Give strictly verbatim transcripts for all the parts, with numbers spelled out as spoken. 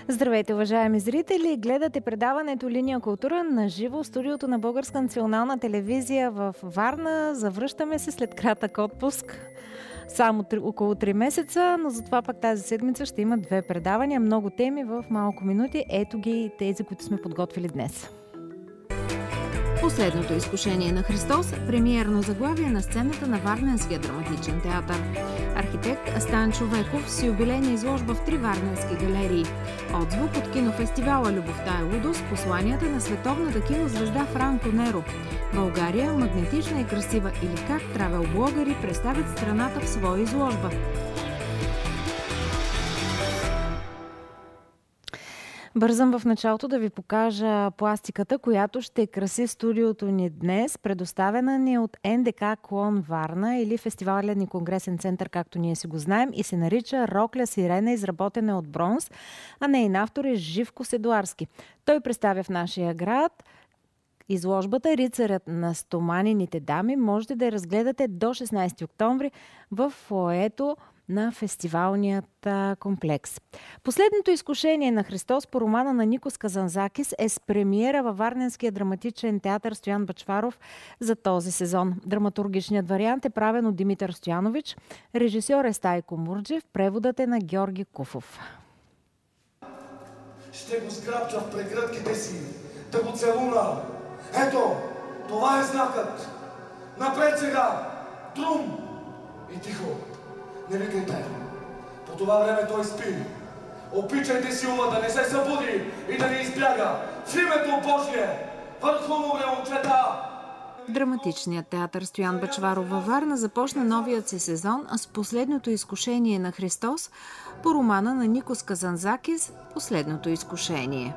Здравейте, уважаеми зрители! Гледате предаването Линия култура на живо в студиото на Българска национална телевизия в Варна. Завръщаме се след кратък отпуск. Само три, около три месеца, но затова пък тази седмица ще има две предавания, много теми в малко минути. Ето ги тези, които сме подготвили днес. Последното изкушение на Христос – премиерно заглавие на сцената на Варненския драматичен театър. Архитект Стан Човеков с юбилейна изложба в три варненски галерии. Отзвук от кинофестивала "Любовта е лудост" с посланията на световната кинозвезда Франко Неро. България – магнетична и красива, или как травел-блогъри представят страната в своя изложба. Бързам в началото да ви покажа пластиката, която ще краси студиото ни днес. Предоставена ни от Ен Де Ка Клон Варна, или Фестивален и конгресен център, както ние си го знаем, и се нарича "Рокля Сирена", изработена от бронз, а нейн автор е Живко Седуарски. Той представя в нашия град изложбата "Рицарят на стоманените дами". Можете да я разгледате до шестнайсети октомври в фоайето на фестивалният комплекс. Последното изкушение на Христос по романа на Никос Казанзакис е с премиера във Варненския драматичен театър "Стоян Бъчваров" за този сезон. Драматургичният вариант е правен от Димитър Стоянович, режисьор е Стайко Мурджев, преводът е на Георги Куфов. Ще го сграбча в прегръдките си, да го целуна. Ето, това е знакът. Напред сега! Трум! И тихо! Не викайте. По това време той спи. Опичайте силно да не се събуди и да не избяга. В името Божие! Върху му, момчета! Драматичният театър "Стоян Бъчваров" във Варна започна новият си сезон с последното изкушение на Христос по романа на Никос Казанзакис "Последното изкушение".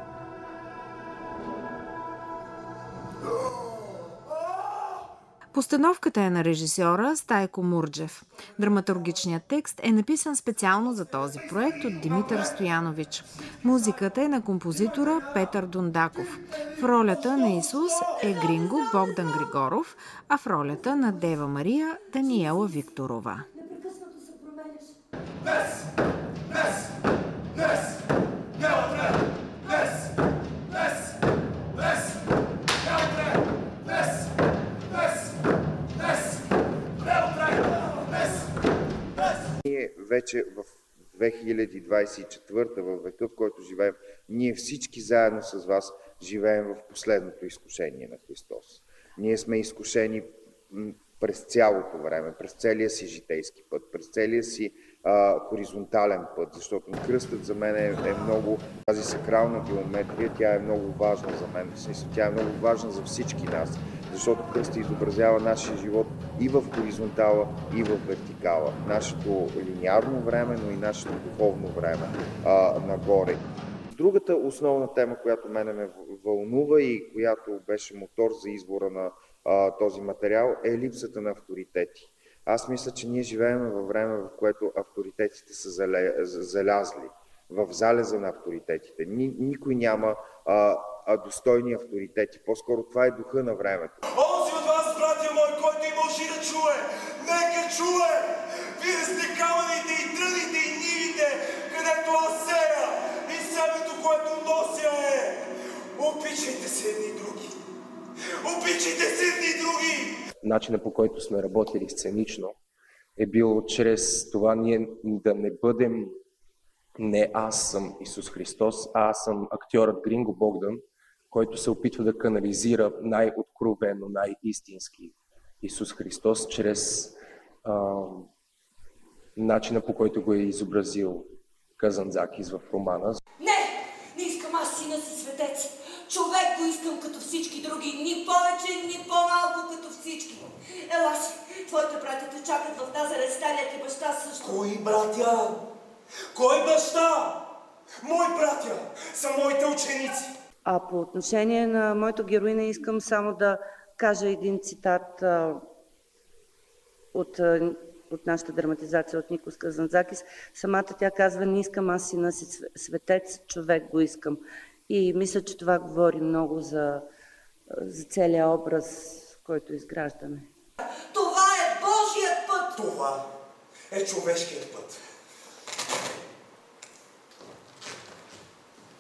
Постановката е на режисьора Стайко Мурджев. Драматургичният текст е написан специално за този проект от Димитър Стоянович. Музиката е на композитора Петър Дундаков. В ролята на Исус е Гринго Богдан Григоров, а в ролята на Дева Мария Даниела Викторова. Днес! Днес! Днес! Не отре! Днес! Днес! Днес! Не отре! Днес! Ние вече в две хиляди двадесет и четвърта, във века, в който живеем, ние всички заедно с вас живеем в последното изкушение на Христос. Ние сме изкушени през цялото време, през целия си житейски път, през целия си а, хоризонтален път, защото кръстът за мен е, е много, тази сакрална геометрия, тя е много важна за мен, в смисъл, тя е много важна за всички нас, защото кръстът изобразява нашия живот и в хоризонтала, и в вертикала, нашето линеарно време, но и нашето духовно време а, нагоре. Другата основна тема, която мене ме вълнува и която беше мотор за избора на а, този материал, е липсата на авторитети. Аз мисля, че ние живеем във време, в което авторитетите са залязли, в залеза на авторитетите. Ни, никой няма а, а достойни авторитети. По-скоро това е духа на времето. Онзи от вас, братя мои, който има уши да чуе, нека чуе! Вие сте камъните и тръните и нивите, където аз сея, и семето, което нося е. Обичайте се едни други! Обичайте се едни други! Начинът, по който сме работили сценично, е бил чрез това ние да не бъдем не аз съм Исус Христос, а аз съм актьорът Гринго Богдан, който се опитва да канализира най-откровено, най-истински Исус Христос чрез а, начина, по който го е изобразил Казанзакис в романа. Не! Не искам аз сина си светец! Човек го искам като всички други, ни повече, ни по-малко като всички. Ела си, твоите братя те чакат в Назарет, старият ти баща също. Кои братя? Кой баща? Мои братя са моите ученици. А по отношение на моето героиня искам само да кажа един цитат а, от, а, от нашата драматизация от Никос Казанзакис. Самата тя казва: "Не искам аз сина си светец, човек го искам." И мисля, че това говори много за, за целия образ, който изграждаме. Това е Божият път! Това е човешкият път.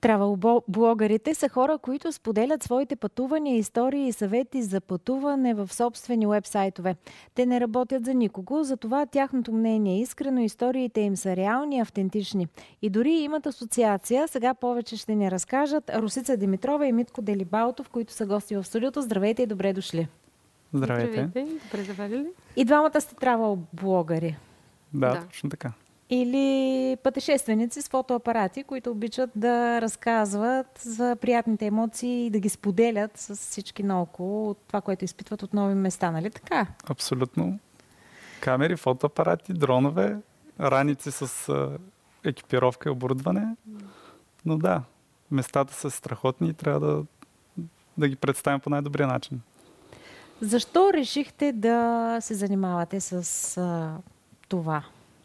Травел-блогърите са хора, които споделят своите пътувания, истории и съвети за пътуване в собствени уебсайтове. Те не работят за никого, затова тяхното мнение е искрено, историите им са реални и автентични. И дори имат асоциация, сега повече ще ни разкажат Росица Димитрова и Митко Делибалтов, които са гости в студиото. Здравейте и добре дошли! Здравейте! Здравейте, добре завели. И двамата сте травел-блогъри. Да, Да. точно така. Или пътешественици с фотоапарати, които обичат да разказват за приятните емоции и да ги споделят с всички наоколо от това, което изпитват от нови места, нали така? Абсолютно. Камери, фотоапарати, дронове, раници с а, екипировка и оборудване. Но да, местата са страхотни и трябва да, да ги представим по най-добрия начин. Защо решихте да се занимавате с а, това?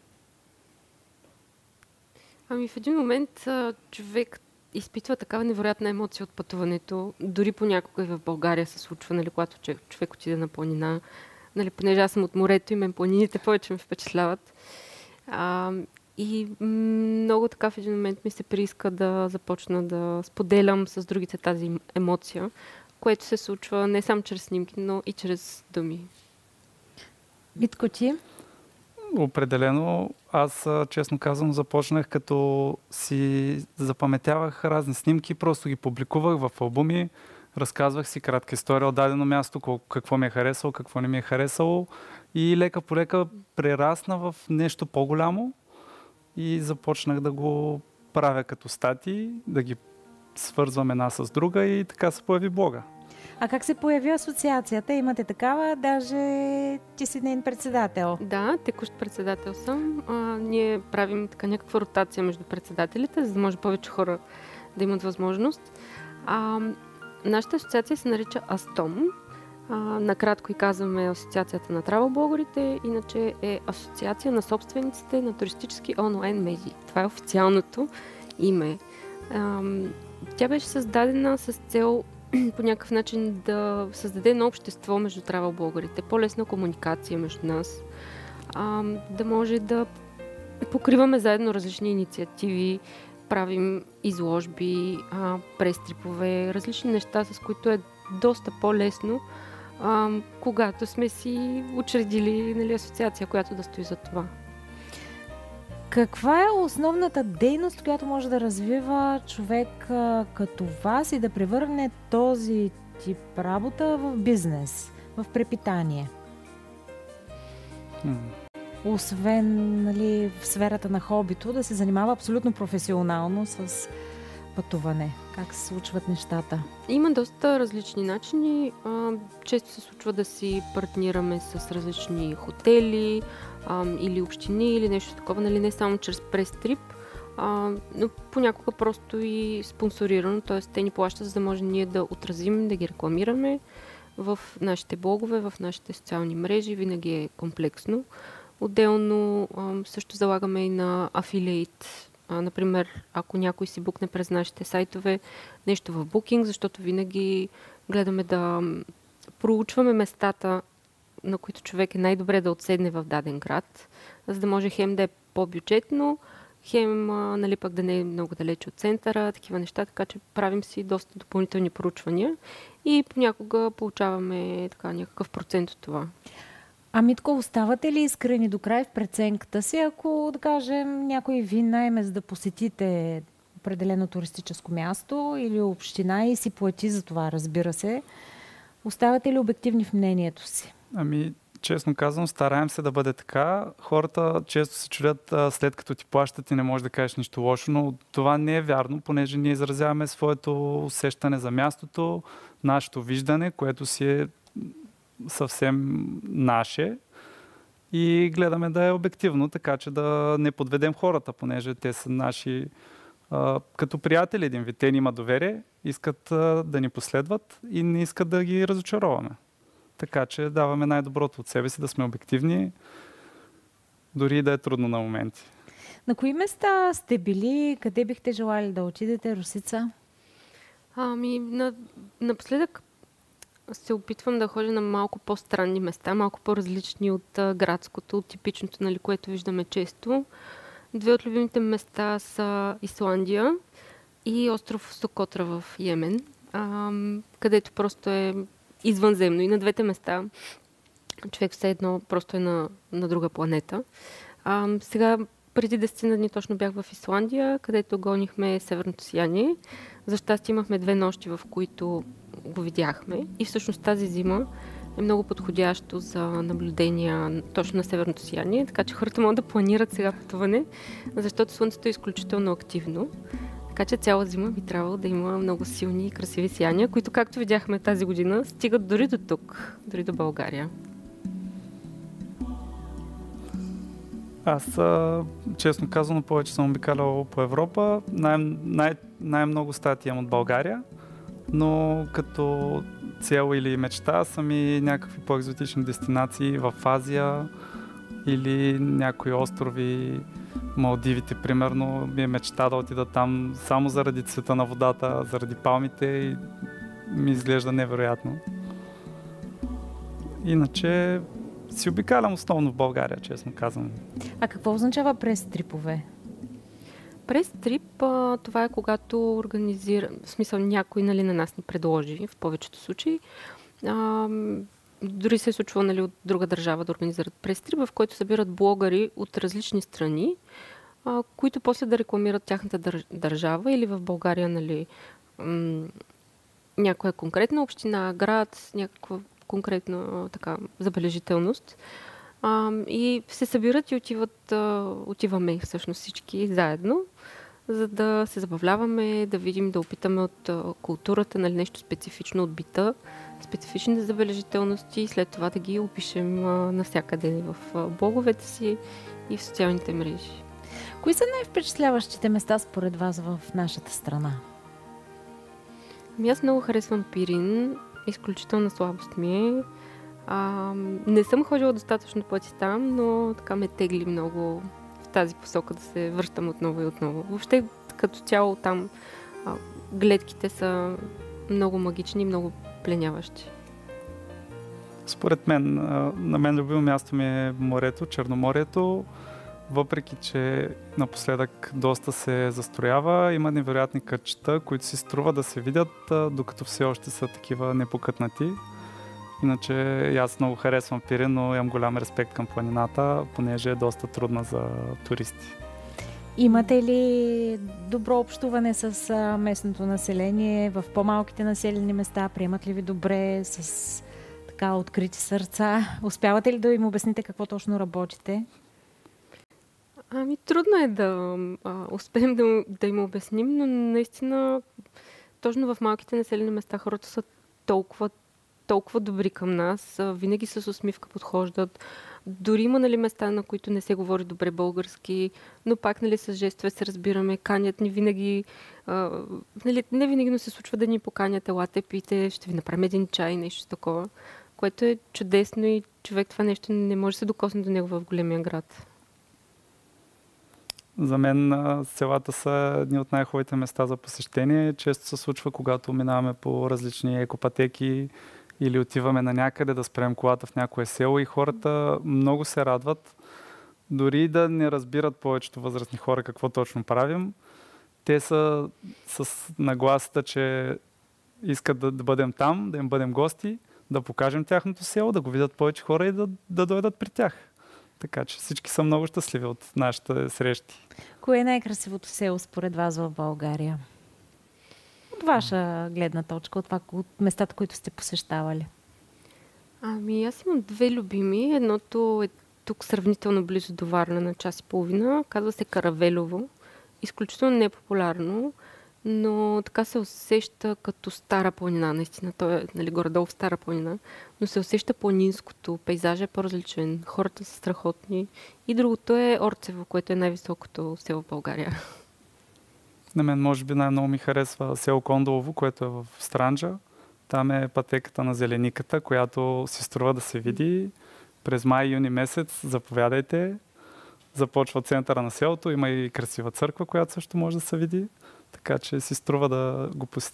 Ами в един момент а, човек изпитва такава невероятна емоция от пътуването. Дори понякога и в България се случва, нали, когато човек, човек отиде на планина. Нали, понеже аз съм от морето и мен планините повече ме впечатляват. А, и м- много така в един момент ми се прииска да започна да споделям с другите тази емоция, което се случва не само чрез снимки, но и чрез думи. Митко, ти? Определено, аз честно казвам започнах като си запаметявах разни снимки, просто ги публикувах в албуми, разказвах си кратка история от дадено място, какво ми е харесало, какво не ми е харесало и лека по лека прерасна в нещо по-голямо и започнах да го правя като статии, да ги свързвам една с друга и така се появи блога. А как се появи асоциацията? Имате такава, даже ти си нейн председател. Да, текущ председател съм. А, ние правим така някаква ротация между председателите, за да може повече хора да имат възможност. А, нашата асоциация се нарича Астом. А, накратко и казваме Асоциацията на травел-блогърите, иначе е Асоциация на собствениците на туристически онлайн медии. Това е официалното име. А, тя беше създадена с цел по някакъв начин да създаде едно общество между травел-блогърите, по-лесна комуникация между нас, а, да може да покриваме заедно различни инициативи, правим изложби, а, престрипове, различни неща, с които е доста по-лесно, а, когато сме си учредили, нали, асоциация, която да стои за това. Каква е основната дейност, която може да развива човек а, като вас и да превърне този тип работа в бизнес, в препитание? М. Освен, нали, в сферата на хобито, да се занимава абсолютно професионално с пътуване. Как се случват нещата? Има доста различни начини. А, често се случва да си партнираме с различни хотели а, или общини или нещо такова, нали, не само чрез прес-трип, а, но понякога просто и спонсорирано, т.е. те ни плащат, за да може ние да отразим, да ги рекламираме в нашите блогове, в нашите социални мрежи, винаги е комплексно. Отделно а, също залагаме и на афилиейт. А, например, ако някой си букне през нашите сайтове нещо в Booking, защото винаги гледаме да проучваме местата, на които човек е най-добре да отседне в даден град, за да може хем да е по-бюджетно, хем а, нали, пък да не е много далече от центъра, такива неща, така че правим си доста допълнителни проучвания и понякога получаваме така, някакъв процент от това. А Митко, оставате ли искрени до край в преценката си, ако, да кажем, някой ви наеме за да посетите определено туристическо място или община и си плати за това, разбира се, оставате ли обективни в мнението си? Ами, честно казвам, стараем се да бъде така. Хората често се чудят, а, след като ти плащат и не можеш да кажеш нищо лошо, но това не е вярно, понеже ние изразяваме своето усещане за мястото, нашето виждане, което си е съвсем наше и гледаме да е обективно, така че да не подведем хората, понеже те са наши а, като приятели един вид. Те ни имат доверие, искат а, да ни последват и не искат да ги разочароваме. Така че даваме най-доброто от себе си, да сме обективни, дори да е трудно на моменти. На кои места сте били? Къде бихте желали да отидете, Росица? Ами, на, напоследък се опитвам да ходя на малко по-странни места, малко по-различни от а, градското, от типичното, нали, което виждаме често. Две от любимите места са Исландия и остров Сокотра в Йемен, а, където просто е извънземно. И на двете места човек все едно просто е на, на друга планета. А, сега, преди десет дни точно бях в Исландия, където гонихме северното сияние. За щастие имахме две нощи, в които го видяхме. И всъщност тази зима е много подходящо за наблюдения точно на северното сияние, така че хората могат да планират сега пътуване, защото Слънцето е изключително активно. Така че цяла зима би трябвало да има много силни и красиви сияния, които, както видяхме тази година, стигат дори до тук, дори до България. Аз, честно казано, повече съм обикалял по Европа. Най- най- най-много статии имам от България, но като цел или мечта са ми някакви по-екзотични дестинации в Азия или някои острови, Малдивите, примерно. Ми е мечта да отида там само заради цвета на водата, заради палмите и ми изглежда невероятно. Иначе си обикалям основно в България, честно казвам. А какво означава прес-трипове? Прес-трип, а, това е когато организира, в смисъл някой, нали, на нас ни предложи, в повечето случаи. А, дори се е случвало, нали, от друга държава да организират прес-трип, в който събират блогъри от различни страни, а, които после да рекламират тяхната дър... държава или в България, нали, м- някоя конкретна община, град, някаква конкретна така забележителност. А, и се събират и отиват, а, отиваме всъщност всички заедно, за да се забавляваме, да видим, да опитаме от а, културата, нали, нещо специфично от бита, специфични забележителности и след това да ги опишем а, навсякъде в а, блоговете си и в социалните мрежи. Кои са най-впечатляващите места според вас в нашата страна? Ами аз много харесвам Пирин. Изключителна слабост ми е. А, не съм ходила достатъчно пъти там, но така ме тегли много в тази посока да се връщам отново и отново. Въобще като цяло там а, гледките са много магични и много пленяващи. Според мен, на мен любимо място ми е морето, Черноморието. Въпреки че напоследък доста се застроява, има невероятни кътчета, които си струва да се видят, докато все още са такива непокътнати. Иначе аз много харесвам Пирин, но имам голям респект към планината, понеже е доста трудна за туристи. Имате ли добро общуване с местното население в по-малките населени места? Приемат ли ви добре, с така открити сърца? Успявате ли да им обясните какво точно работите? Ами трудно е да а, успеем да, да им обясним, но наистина точно в малките населени места хората са толкова, толкова добри към нас, а, винаги с усмивка подхождат. Дори има, нали, места, на които не се говори добре български, но пак, нали, с жестове се разбираме, канят ни винаги, а, нали, не винаги, но се случва да ни поканят, елате, пийте, ще ви направим един чай, нещо такова, което е чудесно и човек това нещо не може да се докосне до него в големия град. За мен селата са едни от най-хубавите места за посещение. Често се случва, когато минаваме по различни екопатеки или отиваме на някъде да спрем колата в някое село и хората много се радват. Дори да не разбират повечето възрастни хора какво точно правим, те са с нагласата, че искат да, да бъдем там, да им бъдем гости, да покажем тяхното село, да го видят повече хора и да, да дойдат при тях. Така че всички са много щастливи от нашите срещи. Кое е най-красивото село според вас в България? От ваша гледна точка, от, това, от местата, които сте посещавали. Ами аз имам две любими. Едното е тук сравнително близо до Варна на час и половина. Казва се Каравелово. Изключително непопулярно, но така се усеща като стара планина. Наистина, той е, нали, горе-долу в стара планина, но се усеща планинското. Пейзажът е по-различен. Хората са страхотни. И другото е Орцево, което е най-високото село в България. На мен може би най-много ми харесва село Кондолово, което е в Странджа. Там е пътеката на зелениката, която си струва да се види. През май-юни месец заповядайте. Започва центъра на селото. Има и красива църква, която също може да се види. Така че си струва да го посетите.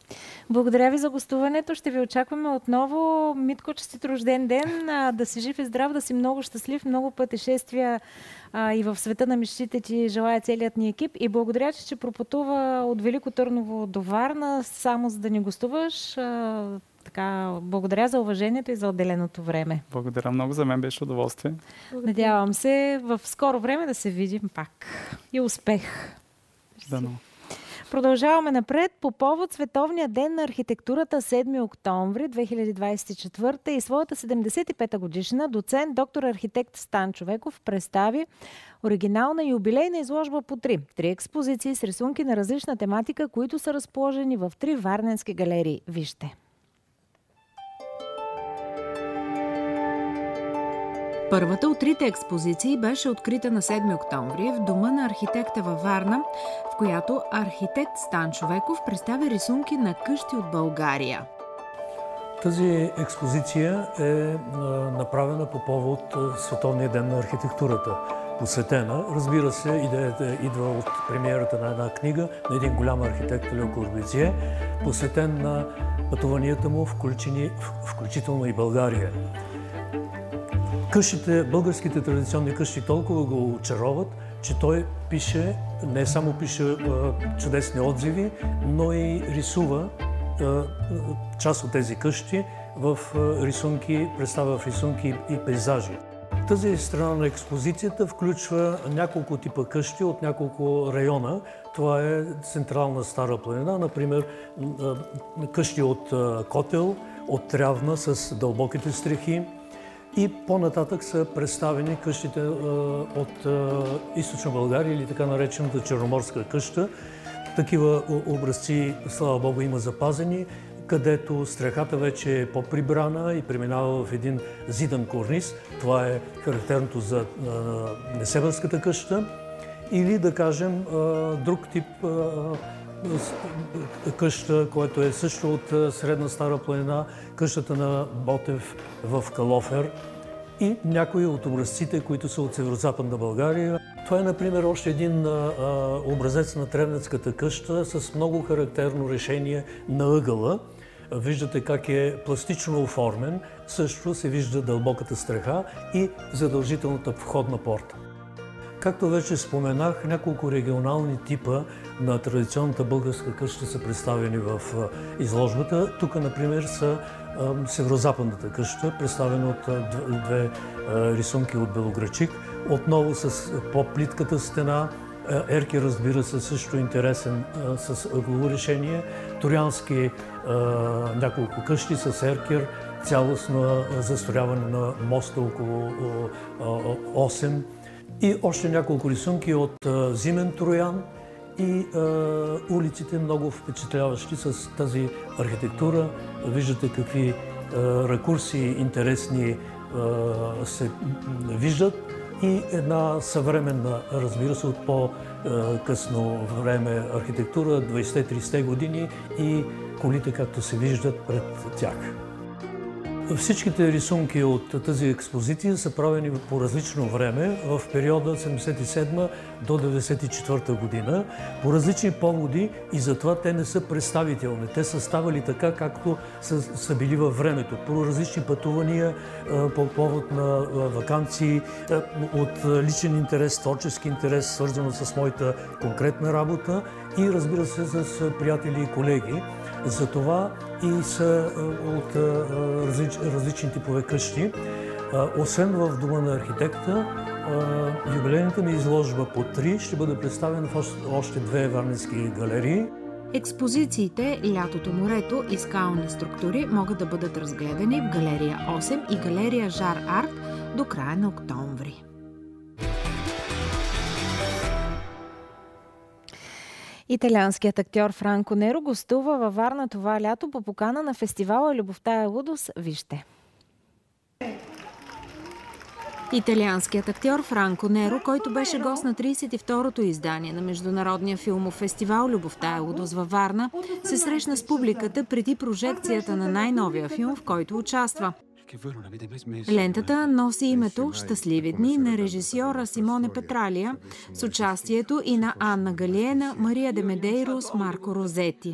Благодаря ви за гостуването. Ще ви очакваме отново. Митко, честит рожден ден. А, да си жив и здрав, да си много щастлив, много пътешествия а, и в света на мечтите ти желая целият ни екип. И благодаря, че, че пропътува от Велико Търново до Варна, само за да ни гостуваш. А, така, благодаря за уважението и за отделеното време. Благодаря много, за мен беше удоволствие. Надявам се в скоро време да се видим пак. И успех! Дано. Продължаваме напред. По повод Световния ден на архитектурата седми октомври две хиляди двадесет и четвърта и своята седемдесет и пета годишна, доцент, доктор архитект Стан Човеков представи оригинална юбилейна изложба по три. Три експозиции с рисунки на различна тематика, които са разположени в три варненски галерии. Вижте! Първата от трите експозиции беше открита на седми октомври в Дома на архитекта във Варна, в която архитект Стан Човеков представи рисунки на къщи от България. Тази експозиция е направена по повод Световния ден на архитектурата. Посветена, разбира се, идеята идва от премиерата на една книга на един голям архитект Ле Корбюзие, посветен на пътуванията му, включително и България. Къщите, българските традиционни къщи толкова го очароват, че той пише, не само пише а, чудесни отзиви, но и рисува а, част от тези къщи в а, рисунки, представя в рисунки и пейзажи. Тази страна на експозицията включва няколко типа къщи от няколко района. Това е централна Стара планина, например къщи от котел, от трявна с дълбоките стрехи. И по-нататък са представени къщите а, от а, източна България или така наречената черноморска къща. Такива образци, слава Богу, има запазени, където стрехата вече е по-прибрана и преминава в един зидан корниз. Това е характерното за а, Несебърската къща. Или, да кажем, а, друг тип а, къща, който е също от Средна Стара планина, къщата на Ботев в Калофер и някои от образците, които са от Северозападна България. Това е, например, още един а, образец на Тревненската къща с много характерно решение на ъгъла. Виждате как е пластично оформен, също се вижда дълбоката стреха и задължителната входна порта. Както вече споменах, няколко регионални типа на традиционната българска къща са представени в изложбата. Тук, например, са Северозападната къща, представена от две рисунки от Белоградчик. Отново с по-плитката стена. Еркер, разбира се, също интересен с ъглово решение. Троянски няколко къщи с еркер, цялостно застрояване на моста около осем. И още няколко рисунки от а, Зимен Троян и а, улиците много впечатляващи с тази архитектура. Виждате какви а, ракурси интересни а, се виждат и една съвременна, разбира се, от по-късно време архитектура, двадесетте-тридесетте години и колите, както се виждат пред тях. Всичките рисунки от тази експозиция са правени по различно време, в периода седемдесет и седма до деветдесет и четвърта година, по различни поводи и затова те не са представителни. Те са ставали така, както са, са били във времето, по различни пътувания, по повод на ваканции, от личен интерес, творчески интерес, свързано с моята конкретна работа и, разбира се, с приятели и колеги. Затова и са от различ, различни типове къщи. Освен в Дома на архитекта, юбилейната ми изложба по три ще бъде представена в още две варненски галерии. Експозициите «Лятото, морето» и «Скални структури» могат да бъдат разгледани в галерия осем и галерия Жар Арт до края на октомври. Италианският актьор Франко Неро гостува във Варна това лято по покана на фестивала «Любовта е лудост». Вижте. Италианският актьор Франко Неро, който беше гост на тридесет и второто издание на Международния филмов фестивал «Любовта е лудост» във Варна, се срещна с публиката преди прожекцията на най-новия филм, в който участва. Лентата носи името «Щастливи дни» на режисьора Симоне Петралия с участието и на Анна Галиена, Мария де Медейрос, Марко Розети.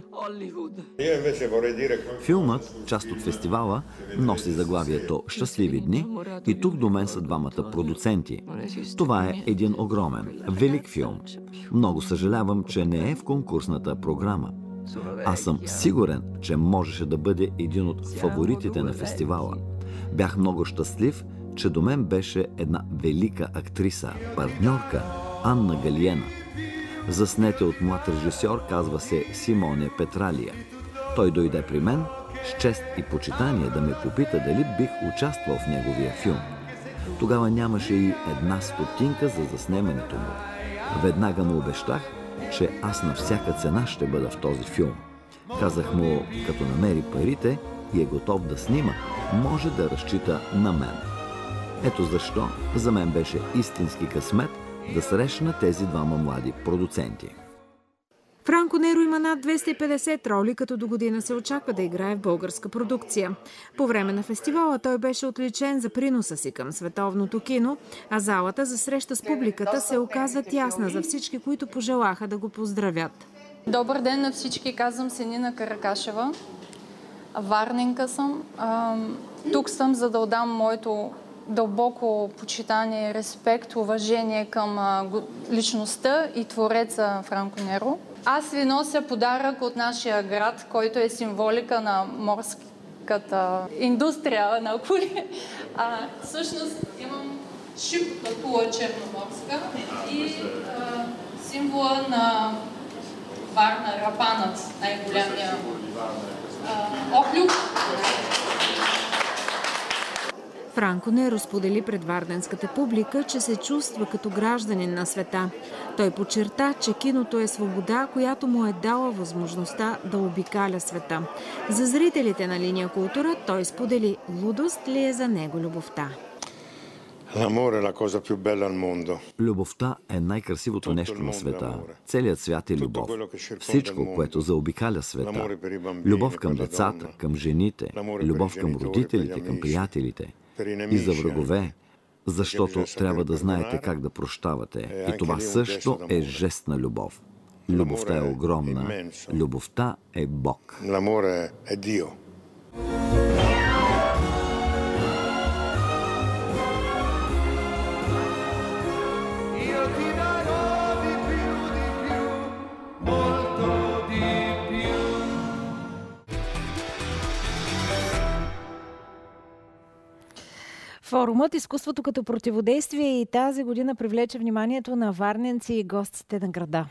Филмът, част от фестивала, носи заглавието «Щастливи дни» и тук до мен са двамата продуценти. Това е един огромен, велик филм. Много съжалявам, че не е в конкурсната програма. Аз съм сигурен, че можеше да бъде един от фаворитите на фестивала. Бях много щастлив, че до мен беше една велика актриса, партньорка Анна Галиена. Заснете от млад режисьор, казва се Симоне Петралия. Той дойде при мен с чест и почитание да ме попита дали бих участвал в неговия филм. Тогава нямаше и една стотинка за заснемането му. Веднага му обещах, че аз на всяка цена ще бъда в този филм. Казах му, като намери парите и е готов да снима, може да разчита на мен. Ето защо за мен беше истински късмет да срещна тези двама млади продуценти. Франко Неро има над двеста и петдесет роли, като до година се очаква да играе в българска продукция. По време на фестивала той беше отличен за приноса си към световното кино, а залата за среща с публиката се оказа тясна за всички, които пожелаха да го поздравят. Добър ден на всички, казвам се Нина Каракашева. Варненка съм. Тук съм, за да отдам моето дълбоко почитание, респект, уважение към личността и твореца Франко Неро. Аз ви нося подарък от нашия град, който е символика на морската индустрия на Кули. А, всъщност имам шипка кула черноморска и а, символа на Варна, рапанът, най-голямия охлюк. Франко Неро сподели пред варденската публика, че се чувства като гражданин на света. Той подчерта, че киното е свобода, която му е дала възможността да обикаля света. За зрителите на Линия култура той сподели: лудост ли е за него любовта? Любовта е най-красивото нещо на света. Целият свят е любов. Всичко, което заобикаля света. Любов към децата, към жените, любов към родителите, към приятелите. И за врагове, защото трябва да знаете как да прощавате. И това също е жест на любов. Любовта е огромна. Любовта е Бог. Форумът "Изкуството като противодействие" и тази година привлече вниманието на варненци и гостите на града.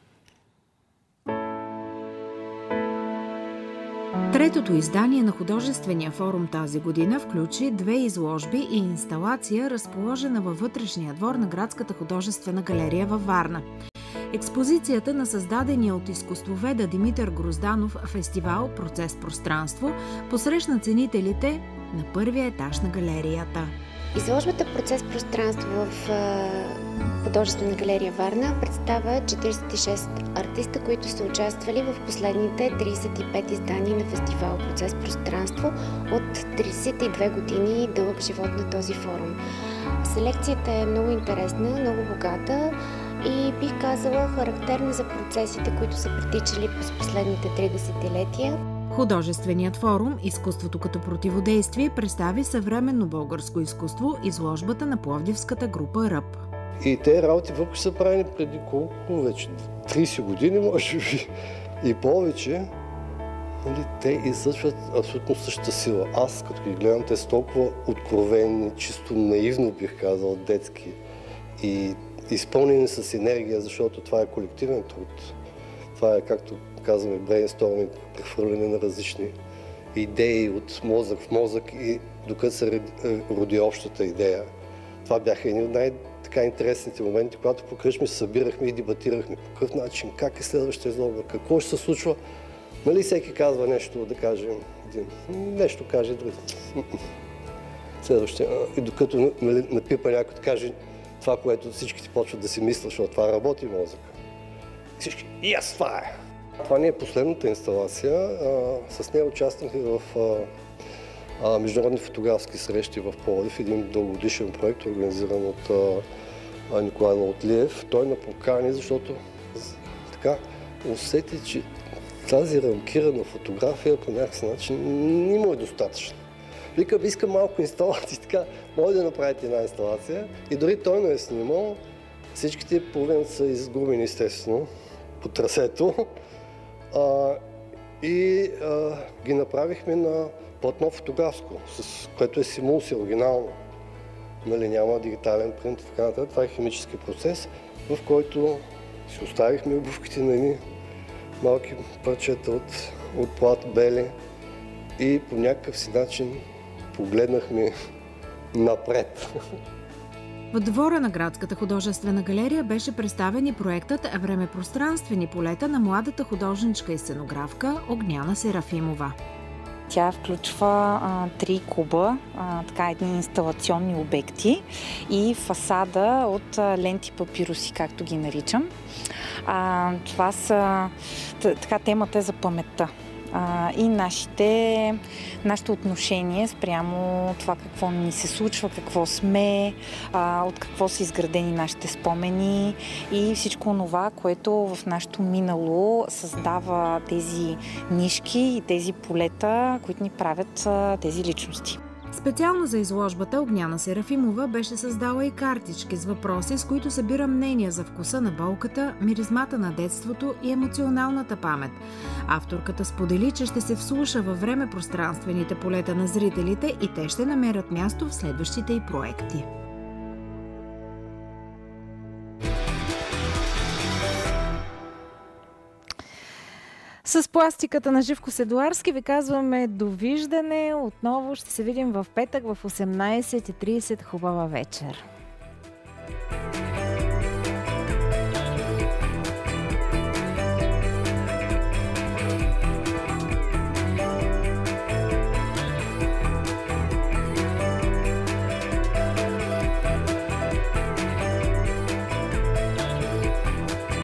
Третото издание на художествения форум тази година включи две изложби и инсталация, разположена във вътрешния двор на Градската художествена галерия във Варна. Експозицията на създадения от изкуствоведа Димитър Грозданов фестивал "Процес пространство" посрещна ценителите на първия етаж на галерията. Изложбата "Процес пространство" в художествена галерия Варна представя четиридесет и шест артиста, които са участвали в последните тридесет и пет издания на фестивал "Процес пространство" от тридесет и две години дълъг живот на този форум. Селекцията е много интересна, много богата и бих казала характерна за процесите, които са протичали през последните три десетилетия. Художественият форум "Изкуството като противодействие" представи съвременно българско изкуство, изложбата на пловдивската група Ръб. И те работи въпреки са правени преди колко вече? тридесет години, може би, и повече. Нали, те излъчват абсолютно същата сила. Аз, като ги гледам, те са толкова откровени, чисто наивно, бих казал, детски. И изпълнени с енергия, защото това е колективен труд. Това е, както казваме, брейнсторминг, прехвърляне на различни идеи от мозък в мозък и докато се роди общата идея. Това бяха едни от най-така интересните моменти, когато по кръчми се събирахме и дебатирахме по какъв начин, как е следващата изложба, какво ще се случва. Нали всеки казва нещо, да кажем, един, нещо каже друг. Следващия. И докато нали, напипа някой да каже това, което всички ти почват да си мислят, защото това работи мозък. И всички, и аз това е! Това не е последната инсталация. А, с нея участвахме в а, а, международни фотографски срещи в Пловдив, един дългогодишен проект, организиран от а, Николай Лаутлиев. Той ме покани, защото така усети, че тази рамкирана фотография по някакъв начин не му е достатъчно. Викам, искам малко инсталации, така, може да направите една инсталация. И дори той не е снимал. Всичките половината са изгубени, естествено, по трасето. А, и а, ги направихме на платно фотографско, с което е симулси оригинално. Нали, няма дигитален принт и така нататък. Това е химически процес, в който си оставихме обувките на едни малки парчета от, от плат бели и по някакъв си начин погледнахме напред. В двора на Градската художествена галерия беше представен и проектът «Времепространствени полета» на младата художничка и сценографка Огняна Серафимова. Тя включва а, три куба, а, така едни инсталационни обекти и фасада от а, ленти папируси, както ги наричам. А, това са, така, темата е за паметта. А, и нашите, нашето отношение спрямо това какво ни се случва, какво сме, а, от какво са изградени нашите спомени и всичко това, което в нашето минало създава тези нишки и тези полета, които ни правят а, тези личности. Специално за изложбата Огняна Серафимова беше създала и картички с въпроси, с които събира мнения за вкуса на болката, миризмата на детството и емоционалната памет. Авторката сподели, че ще се вслуша във време пространствените полета на зрителите и те ще намерят място в следващите й проекти. С пластиката на Живко Седуарски ви казваме довиждане. Отново ще се видим в петък в осемнайсет и трийсет. Хубава вечер!